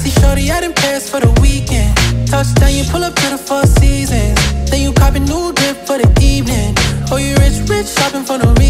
see shorty out in Paris for the weekend. Touchdown, you pull up to the Four Seasons. Then you cop a new drip for the evening. Oh, you rich, rich, shopping for no reason.